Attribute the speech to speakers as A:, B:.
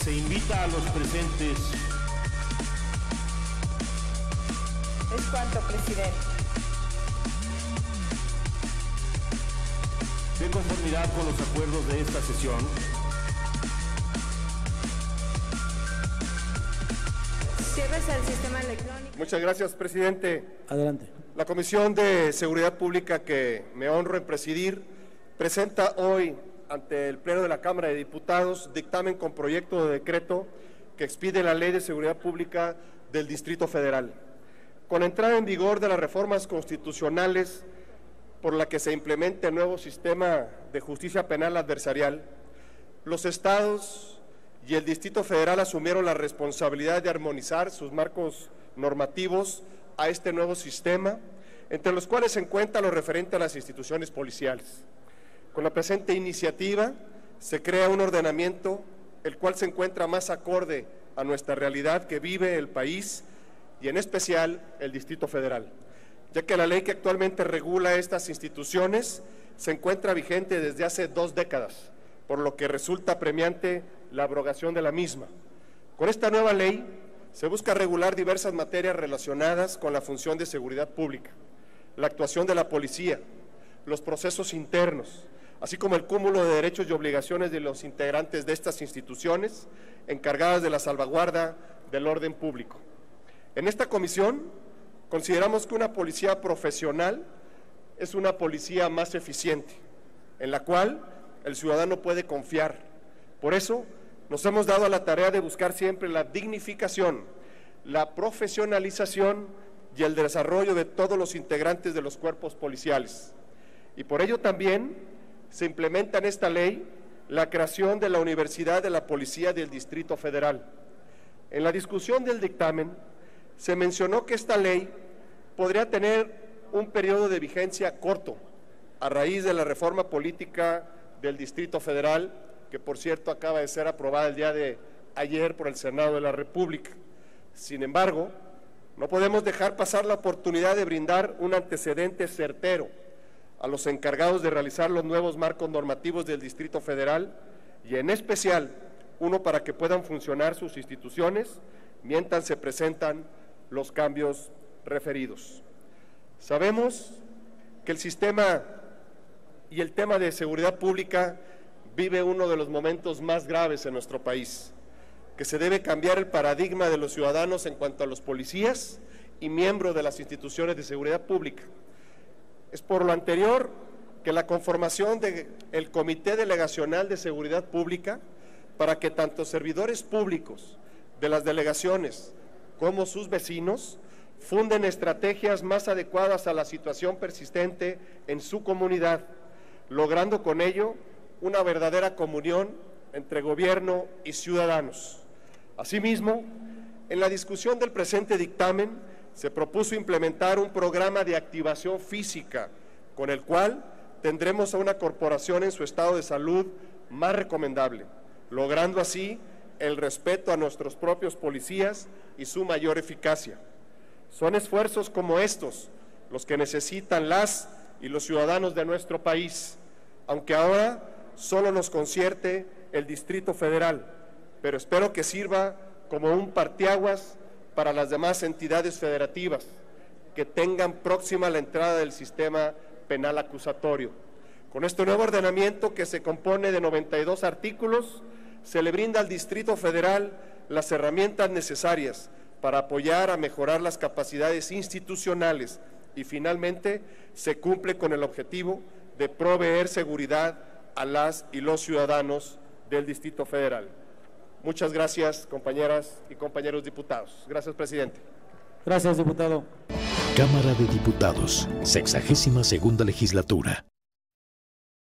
A: Se invita a los presentes.
B: Es cuanto, presidente.
A: De conformidad con los acuerdos de esta sesión,
B: Cierres al sistema electrónico.
C: Muchas gracias, presidente.
D: Adelante.
C: La Comisión de Seguridad Pública que me honro en presidir presenta hoy ante el Pleno de la Cámara de Diputados dictamen con proyecto de decreto que expide la Ley de Seguridad Pública del Distrito Federal. Con entrada en vigor de las reformas constitucionales por la que se implementa el nuevo sistema de justicia penal adversarial, los estados y el Distrito Federal asumieron la responsabilidad de armonizar sus marcos normativos a este nuevo sistema, entre los cuales se encuentra lo referente a las instituciones policiales. Con la presente iniciativa se crea un ordenamiento el cual se encuentra más acorde a nuestra realidad que vive el país y en especial el Distrito Federal, ya que la ley que actualmente regula estas instituciones se encuentra vigente desde hace 2 décadas, por lo que resulta premiante la abrogación de la misma. Con esta nueva ley se busca regular diversas materias relacionadas con la función de seguridad pública, la actuación de la policía, los procesos internos, así como el cúmulo de derechos y obligaciones de los integrantes de estas instituciones encargadas de la salvaguarda del orden público. En esta comisión consideramos que una policía profesional es una policía más eficiente, en la cual el ciudadano puede confiar. Por eso nos hemos dado a la tarea de buscar siempre la dignificación, la profesionalización y el desarrollo de todos los integrantes de los cuerpos policiales. Y por ello también se implementa en esta ley la creación de la Universidad de la Policía del Distrito Federal. En la discusión del dictamen se mencionó que esta ley podría tener un periodo de vigencia corto a raíz de la reforma política del Distrito Federal, que por cierto acaba de ser aprobada el día de ayer por el Senado de la República. Sin embargo, no podemos dejar pasar la oportunidad de brindar un antecedente certero a los encargados de realizar los nuevos marcos normativos del Distrito Federal y en especial uno para que puedan funcionar sus instituciones mientras se presentan los cambios referidos. Sabemos que el sistema y el tema de seguridad pública vive uno de los momentos más graves en nuestro país, que se debe cambiar el paradigma de los ciudadanos en cuanto a los policías y miembros de las instituciones de seguridad pública. Es por lo anterior que la conformación del Comité Delegacional de Seguridad Pública, para que tanto servidores públicos de las delegaciones como sus vecinos funden estrategias más adecuadas a la situación persistente en su comunidad, logrando con ello una verdadera comunión entre gobierno y ciudadanos. Asimismo, en la discusión del presente dictamen se propuso implementar un programa de activación física con el cual tendremos a una corporación en su estado de salud más recomendable, logrando así el respeto a nuestros propios policías y su mayor eficacia. Son esfuerzos como estos los que necesitan las y los ciudadanos de nuestro país, aunque ahora solo nos concierte el Distrito Federal, pero espero que sirva como un parteaguas para las demás entidades federativas que tengan próxima la entrada del sistema penal acusatorio. Con este nuevo ordenamiento, que se compone de 92 artículos, se le brinda al Distrito Federal las herramientas necesarias para apoyar a mejorar las capacidades institucionales y finalmente se cumple con el objetivo de proveer seguridad a las y los ciudadanos del Distrito Federal. Muchas gracias, compañeras y compañeros diputados. Gracias, presidente.
D: Gracias, diputado.
E: Cámara de Diputados, 62ª legislatura.